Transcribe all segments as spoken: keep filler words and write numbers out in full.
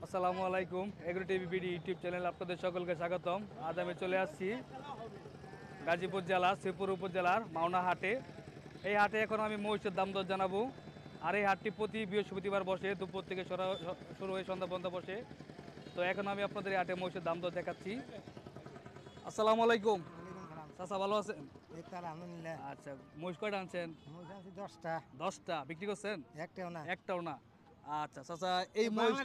আসসালামু আলাইকুম agro TV BD YouTube channel আপনাদের সকলকে স্বাগতম। আজ আমি চলে আসছি গাজীপুর জেলা শ্রীপুর উপজেলার মাওনা হাটে। এই হাটে এখন আমি মহিষের দাম দর জানাবো। আর এই হাটটি প্রতি বৃহস্পতিবার বসে, দুপুর থেকে শুরু হয়ে সন্ধ্যা পর্যন্ত বসে। তো এখন আমি আপনাদের এই হাটে মহিষের দাম দর দেখাচ্ছি। আসসালামু আলাইকুম চাচা, ভালো আছেন? আচ্ছা, মহিষ কয়টা আনছেন? দশটা। দশটা বিক্রি করছেন? একটাও না। একটাও না। আচ্ছা চাচা, এই মহিষ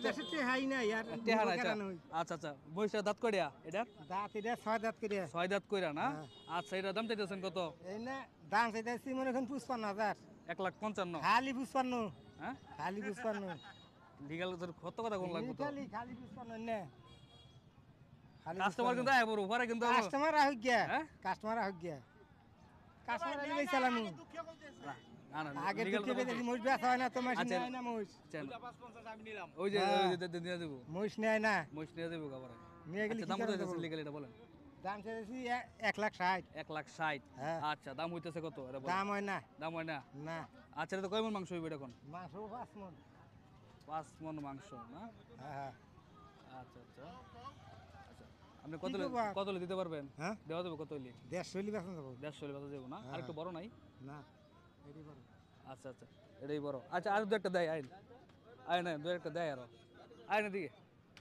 আচ্ছা আচ্ছা মহিষটা দাঁত করিয়া এটার দাঁত এটা ছয় দাঁত করে। ছয় দাঁত কইরা না? আচ্ছা, এটার দাম চাইতেছেন কত? এই না দাম চাইতেছি মনে এখন পুষ্পান্ন হাজার। এক লাখ পঞ্চান্ন? খালি পুষ্পান্ন। হ্যাঁ খালি পুষ্পান্ন। লিগাল কত কথা কোন লাগবে? খালি খালি পুষ্পান্ন না। কাস্টমার কিন্তু আয় বড় পরে কিন্তু কাস্টমার আহ গিয়া। কাস্টমার আহ গিয়া। কাস্টমার আইলে বেই চালামু। আগে তো কেবে মোষ বেচা হয় না, তো মাছ নেয় না মোষ। আমি নিলাম ওই যে ওই যে দিয়ে দেব। মোষ নেয় না। মোষ নিয়ে দেব কাবারে। নিয়ে গেলে দাম কত আছে লিগাল এটা বলেন? দাম চাইছি এক লাখ ষাট। এক লাখ ষাট। আচ্ছা, দাম হইতেছে কত এটা বলেন? দাম হয় না। দাম হয় না? না। আচ্ছা, এটা তো কয় মণ মাংস হইবে এখন? মাংস পাঁচ মণ। পাঁচ মণ মাংস না? হ্যাঁ। আচ্ছা আচ্ছা আচ্ছা, আপনি কত কত দিতে পারবেন? হ্যাঁ, দেওয়া যাবে কত হইলে? দেড়শো হইলে বেচা যাবো। দেড়শো হইলে বেচা যাবো না? আর একটু বড় নাই? না, এটাই বড়। আচ্ছা আচ্ছা, এটাই বড়। আচ্ছা, আর দু একটা দেয় আইন আয় না, দু একটা দেয় আরো আয় না দিকে।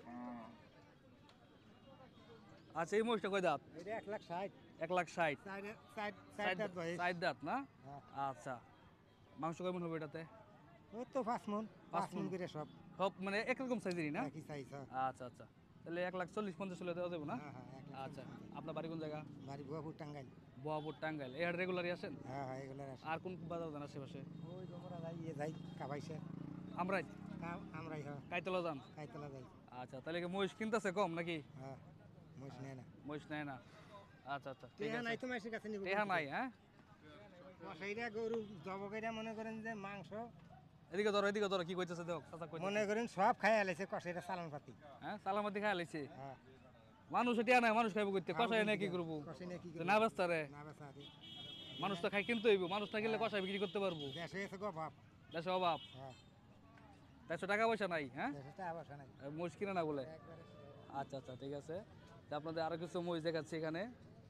আচ্ছা, এই মহিষটা কয় দাঁত? এটা এক লাখ ষাট। এক লাখ ষাট। ষাট দাঁত না? আচ্ছা, মাংস কেমন হবে এটাতে? ওই তো পাঁচ মণ। পাঁচ মণ করে সব সব মানে একরকম সাইজেরই না? একই সাইজ। আচ্ছা আচ্ছা, তাহলে এক লাখ চল্লিশ পঞ্চাশ হলে দেওয়া যাবে না? আচ্ছা, আপনার বাড়ি কোন জায়গা? বাড়ি বুয়াপুর টাঙ্গাইল। বুয়াপুর টাঙ্গাইল। এই হাট রেগুলারই আসেন? হ্যাঁ হ্যাঁ, এগুলার আসেন। আর কোন বাজার যান আশেপাশে? ওই তোমরা যাই ইয়ে যাই কাবাইছে। আমরাই আমরাই হ্যাঁ। কাইতলা যান? কাইতলা যাই। আচ্ছা, তাহলে কি মহিষ কিনতেছে কম নাকি? হ্যাঁ, মহিষ নেয় না। মহিষ নেয় না? আচ্ছা আচ্ছা, ঠিক টেহা আছে। নাই তো মাসের কাছে নিব। টেহা নাই? হ্যাঁ, কসাইরা গরু জবকেরা মনে করেন যে মাংস এদিকে ধরো এদিকে ধরো, কি কইতেছে দেখো চাচা কই। মনে করেন সব খাই আলাইছে কসাইরা চালান পাতি। হ্যাঁ, সালামাতি খাই আলাইছে। হ্যাঁ, মানুষ টিয়া নাই, মানুষ খাইব কইতে, কষাই না কি করব? কসাই না কি তো না বেচতা রে, না বেচা দি। মানুষ তো খাই কিনতে হইব, মানুষ না কিনলে কষাই বিক্রি করতে পারবো? দেশে এসে গো বাপ। দেশে অভাব? হ্যাঁ, দেশে টাকা পয়সা নাই? হ্যাঁ, দেশে টাকা পয়সা নাই, মহিষ কিনে না বলে? আচ্ছা আচ্ছা, ঠিক আছে। তা আপনাদের আরো কিছু মহিষ দেখাচ্ছি এখানে।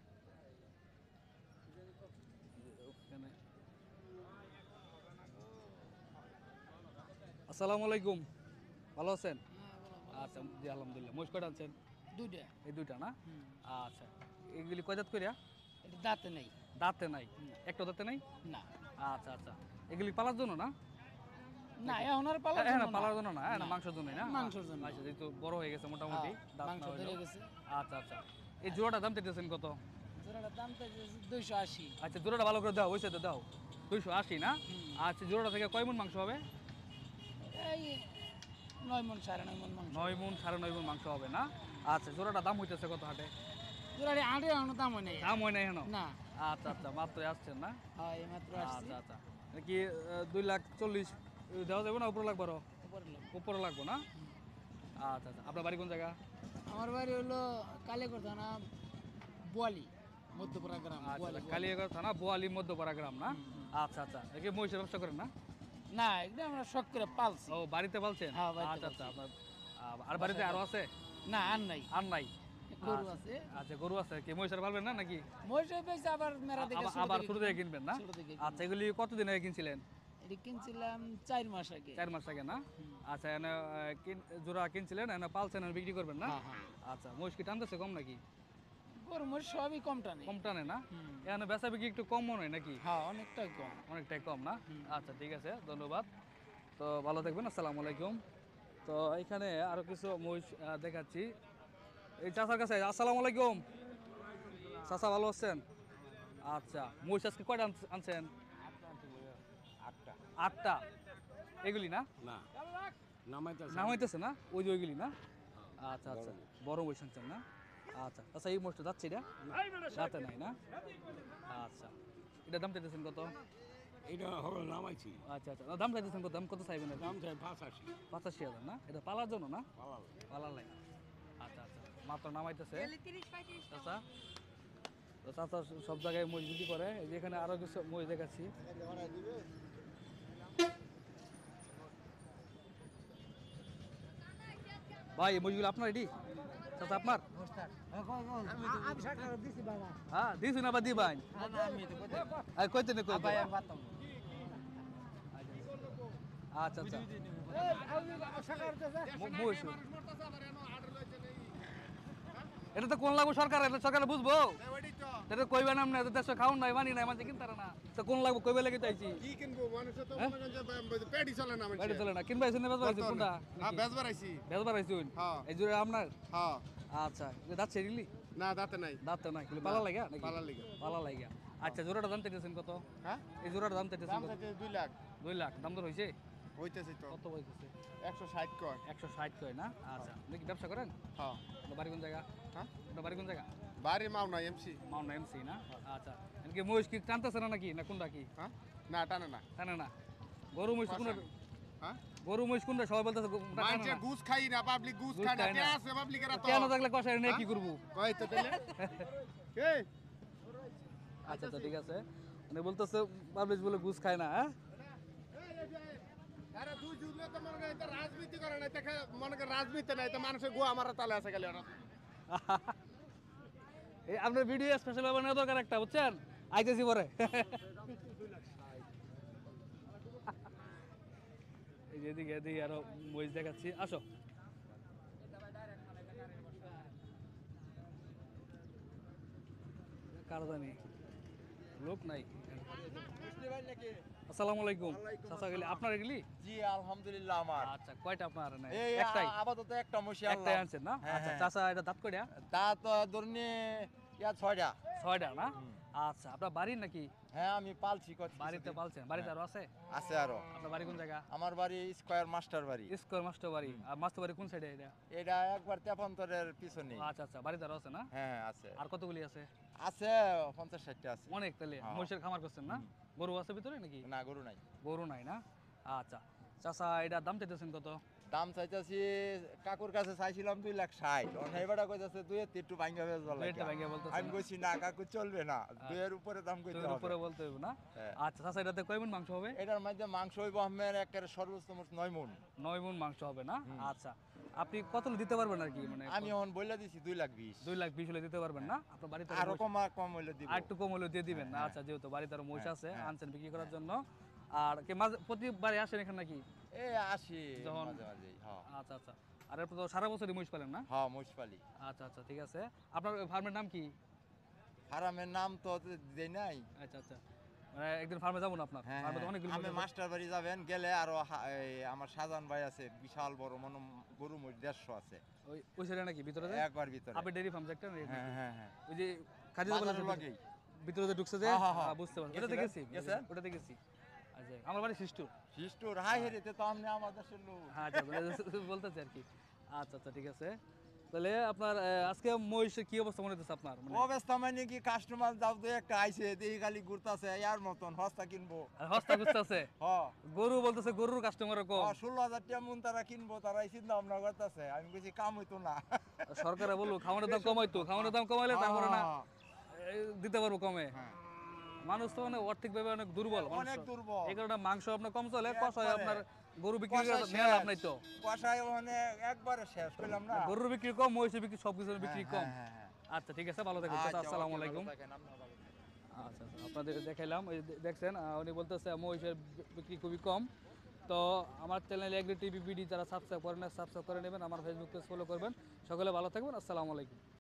আসসালামু আলাইকুম, ভালো আছেন? আচ্ছা জি, আলহামদুলিল্লাহ। মহিষ কয়টা আনছেন? দুইটা। এই দুইটা না? আচ্ছা, এগুলি কয় দাঁত কইরা? এটা দাঁতে নাই। দাঁতে নাই? একটা দাঁতে নাই? না। আচ্ছা আচ্ছা, এগুলি পালার জন্য না? না, এখন আর পালার হ্যাঁ, জন্য না। পালার জন্য না, হ্যাঁ, মাংসের জন্যই না? মাংসের জন্য। আচ্ছা, যেহেতু বড় হয়ে গেছে মোটামুটি, দাঁত মাংস না হইলেও। ধরে গেছে। আচ্ছা আচ্ছা, এই জোড়াটার দাম চাইতেছেন কত? জোড়াটার দাম তো দুইশো আশি। আচ্ছা, জোড়াটা ভালো করে দাও, ওই সাথে দাও। দুইশো আশি না? আচ্ছা, জোড়াটা থেকে কয় মণ মাংস হবে? এই নয় মণ সাড়ে নয় মণ মাংস। নয় মণ সাড়ে নয় মণ মাংস হবে না? আচ্ছা, জোড়াটার দাম হইতেছে কত হাটে? জোড়াটি আটে এখনো দাম হয় নাই। দাম হয় না এখনো? না। আচ্ছা আচ্ছা, মাত্র আসছেন না? হ্যাঁ, এই মাত্র আসছি। আচ্ছা আচ্ছা, কি দুই লাখ চল্লিশ দেওয়া যাবে না? উপরে লাগবে আরো? উপরে লোক। উপরে লাগবো না? আচ্ছা আচ্ছা, আপনার বাড়ি কোন জায়গা? আমার বাড়ি হলো কালীগড় থানা বোয়ালি মধ্যপাড়া গ্রাম। আচ্ছা, কালিয়াগড় থানা বোয়ালি মধ্যপাড়া গ্রাম না? আচ্ছা আচ্ছা, দেখি মহিষের ব্যবসা করেন না? না, এটা আমরা শখ করে পালছি। ও, বাড়িতে পালছেন? হ্যাঁ, বাড়িতে আচ্ছা আচ্ছা, আপনার আর বাড়িতে আরো আছে? না, আর নাই। আর নাই? গরু আছে। আচ্ছা, গরু আছে, কি মহিষের পালবেন না নাকি? মহিষের পেয়েছে আবার মেরা দেখে আবার- আবার শুরু থেকে কিনবেন না? ছোট থেকে আচ্ছা, এগুলি কতদিন আগে কিনছিলেন? এটা কিনছিলাম চার মাস আগে। চার মাস আগে না? আচ্ছা, এনে আহ, কিন- জোড়া কিনছিলেন, এনে পালছেন আর বিক্রি করবেন না? হ্যাঁ, হ্যাঁ। আচ্ছা, মহিষ কি টানতেছে কম নাকি? গরু মহিষ সবই কম টানে। কম টানে না? এখানে বেচা বিক্রি একটু কম মনে হয় নাকি? হ্যাঁ, অনেকটাই কম। অনেকটাই কম না? আচ্ছা, ঠিক আছে, ধন্যবাদ। তো ভালো থাকবেন, আসসালামু আলাইকুম। তো এখানে আরো কিছু মহিষ আহ, দেখাচ্ছি এই চাচার কাছে। আসসালামু আলাইকুম চাচা, ভালো আছেন? আচ্ছা, মহিষ আজকে কয়টা আনছ- আনছেন? আটটা। আটটা? এগুলি না? না, নামাইতেছে। নাম হইতেছে না? ওই যে ওইগুলি না? আচ্ছা আচ্ছা, বড় মহিষ আনছেন না? আচ্ছা আচ্ছা, এই মহিষটা যাচ্ছে এটা? যাতে নাই না? আচ্ছা, এটা দাম চাইতেছেন কত? এটা হলো নামাইছি। আচ্ছা আচ্ছা, দাম চাইতেছেন কত? দাম কত চাইবেন? দাম চাই পাঁচাশি। পঁচাশি হাজার না? এটা পালার জন্য না? পালাল। পালার লাগে। আচ্ছা আচ্ছা, মাত্র নামাইতেছে চাচা। তো চাচা সব জায়গায় মহিষ বিক্রি করে। এই যে এখানে আরো কিছু মহিষ দেখাচ্ছি। ভাই এই মহিষগুলো আপনার এটি চাচা আপনার আমি সরকার দিছি বাবা হ্যাঁ দিস না বা দিবাই আমি তো কইতে আর কইতে না কই ভাই আমি পারতাম আচ্ছা আচ্ছা সরকার দিছে ম- মহিষ এটা তো কোন লাগবো সরকার এটা সরকার বুঝবো এটা কইবে না এত দেশে খাউন নাই মানি নাই মানে কিনতারে না তো কোন লাগবো কইবে লাগি চাইছি কি কিনবো মানুষ তো মনে করেন যে পেটি চলে না বাইরে চলে না কিনবা আইছেন না বেচবা আইছেন কোনটা হ্যাঁ বেচবার আইছি বেচবার আইছেন হ্যাঁ। এই জুড়ে আপনার হ্যাঁ আচ্ছা এটা দাঁত ছেড়িলি না দাঁতে নাই দাঁত তো নাই পালা লাগা নাকি পালার লিগে পালা লাগা আচ্ছা জোড়াটা দাম চাইতেছেন কত হ্যাঁ এই জোড়াটা দাম চাইতেছেন দাম কত চাইতে দুই লাখ দুই লাখ দাম দর হইছে হইতেছে তো কত হইতেছে একশো ষাট কয় একশো ষাট কয় না আচ্ছা আপনি কি ব্যবসা করেন হ্যাঁ আপনার বাড়ি কোন জায়গা হ্যাঁ আপনার বাড়ি কোন জায়গা বাড়ি মাও না এমসি মাউন্ট এমসি না আচ্ছা এনকি মহিষ কি টানতেছে না নাকি না কোনটা কি হ্যাঁ না টানে না টানে না গরু মহিষ কোনটা হ্যাঁ গরু মহিষ কোনটা সবাই বলতেছে গো- ওটা টানে মাইনছে না। ঘুষ খাই না পাবলিক ঘুষ ঘুষ খায় না খায় না। কে আছে পাবলিকের তো কেন থাকলে কষায় নিয়ে কি করবো কই তো তাইলে এই আচ্ছা আচ্ছা ঠিক আছে মানে বলতেছে পাবলিশ বলে ঘুষ খায় না হ্যাঁ আরে দুই জুলে তো মনে করেন এটা রাজনীতি করে না এটা মনে করেন রাজনীতি নাই তো মানুষের গোয়া মারা তালে আছে গেলে ওরা এই আপনার ভিডিও স্পেশাল বানানো দরকার একটা বুঝছেন আইতেছি পরে এই যে এদিকে এদিকে আরো মহিষ দেখাচ্ছি আসো কার জানি লোক নাই আসসালামু আলাইকুম চাচা গেলি আপনার এগুলি জি আলহামদুলিল্লাহ আমার আচ্ছা কয়টা আপনার নাই এই একটাই আ- আপাতত একটা মশি একটাই আনছেন না হ্যাঁ, আচ্ছা হ্যাঁ। চাচা এটা দাঁত কয়টা তা তো ধরুন ইয়া ছয়টা ছয়টা না আচ্ছা আপনার বাড়ির নাকি হ্যাঁ আমি পালছি কত বাড়িতে পালছেন বাড়িতে আরো আছে আছে আরো আপনার বাড়ি কোন জায়গা আমার বাড়ি স্কয়ার মাস্টার বাড়ি স্কোয়ার মাস্টার বাড়ি আর মাস্টার বাড়ি কোন সাইডে এটা এটা একবার তেপান্তরের পিছনে আচ্ছা আচ্ছা বাড়িতে আরো আছে না হ্যাঁ আছে আর কতগুলি আছে আছে পঞ্চাশ ষাটটা আছে অনেক তাহলে হ্যাঁ। মহিষের খামার করছেন না গরু আছে ভিতরে নাকি না গরু নাই গরু নাই না আচ্ছা চাচা এটার দাম চাইতেছেন কত দাম চাইতেছি কাকুর কাছে চাইছিলাম দুই লাখ ষাট এইবারটা কইতাছে দুই এর একটু ভাঙ্গা বেশ ভালো দুইয়েরটা ভাঙ্গা বলতেছে আমি না? কইছি না কাকু চলবে না দুইয়ের উপরে দাম কইতে দুইয়ের হবে উপরে বলতে হবে না হ্যাঁ। আচ্ছা চাচা এটাতে কয় মন মাংস হবে এটার মধ্যে মাংস হইব আহমের একেবারে সর্বোচ্চ মোট নয় মন নয় মন মাংস হবে না আচ্ছা আপনি কত দিতে পারবেন আর কি মানে আমি এখন বইলা দিছি দুই লাখ বিশ দুই লাখ বিশ হলে দিতে পারবেন না আপনার বাড়িতে আরো কম কম হইলে দিব আর একটু কম হলে দিয়ে দিবেন না আচ্ছা যেহেতু বাড়িতে আরো মহিষ আছে আনছেন বিক্রি করার জন্য আর কি মাঝে প্রতিবারে আসেন এখানে নাকি এ আসি যখন- মাঝে মাঝে হ্যাঁ আচ্ছা আচ্ছা আর এরপর তো সারা বছরই মহিষ পালেন না হ্যাঁ মুশপালি আচ্ছা আচ্ছা ঠিক আছে আপনার ফার্মের নাম কি ফার্মের নাম তো দেই নাই আচ্ছা আচ্ছা মানে একদিন ফার্মে যাবো না আপনার হ্যাঁ ফার্মে তো অনেকগুলো আমি মহিষ আছে। মাস্টার বাড়ি যাবেন গেলে আরো হা- এই আমার সাজান ভাই আছে বিশাল বড় মন গরু মোট দেড়শো আছে ওই ওই সাইডে নাকি ভিতরে যে একবার ভিতরে আপনি ডেরি ফার্ম একটা নাকি? হ্যাঁ হ্যাঁ হ্যাঁ ওই যে খাদি বাজারের লগেই। ভিতরে যে ঢুকছে যে হ্যাঁ, হ্যাঁ, হ্যাঁ। হ্যাঁ, বুঝতে পারছি গেছি ওটাতে না? গেছি গেছেন? ওটাতে গেছি আচ্ছা আমার বাড়ি শিষ্টু শিষ্টুর হাই হেরিতে তো আপনি আমার দেশের লোক হ্যাঁ আচ্ছা বলে- বলতেছি আর কি আচ্ছা আচ্ছা ঠিক আছে তাহলে আপনার আহ, আজকে মহিষের কি অবস্থা মনে হচ্ছে আপনার মানে অবস্থা মানে কি কাস্টমার যাও তো একটা আইছে দেখি খালি ঘুরতাছে ইয়ার মতন হস্তা কিনবো আর হস্তা খুঁজতেছে হ গরু বলতেছে গরুর কাস্টমার কম ষোলো হাজার টাকা মন তারা কিনবো তারা এই চিন্তা ভাবনা করতেছে আমি বলছি কাম হইতো না সরকারে বললো খাওয়ানোর দাম কমাইতো খাওয়ানোর দাম কমাইলে তারপরে না হ্যাঁ, এই, দিতে পারবো কমে হ্যাঁ। মানুষ তো মানে আর্থিকভাবে অনেক দুর্বল মানুষ অনেক তো। দুর্বল। এই কারণে মাংস আপনার কম চলে একবারে। কষায় আপনার গরু বিক্রি করে কষায় নেওয়া লাভ শেষ। নাই তো কষায় মানে একবারে শেষ করলাম না গরুর বিক্রি কম মহিষের বিক্রি সব কিছুর বিক্রি হ্যাঁ, কম হ্যাঁ, হ্যাঁ। আচ্ছা ঠিক আছে ভালো থাকবেন আচ্ছা, চাচা, আসসালামু ওকে, ভালো আলাইকুম থাকেন, আপনিও ভালো থাকেন। আচ্ছা আচ্ছা, আপনাদের দেখাইলাম এই যে দেখছেন আহ, উনি বলতেছে মহিষের বি- বিক্রি খুবই কম তো আমার চ্যানেল এগ্রি টিভি বিডি যারা সাবস্ক্রাইব করেন সাবস্ক্রাইব করে নেবেন আমার ফেসবুক পেজ ফলো করবেন সকলে ভালো থাকবেন আসসালামু আলাইকুম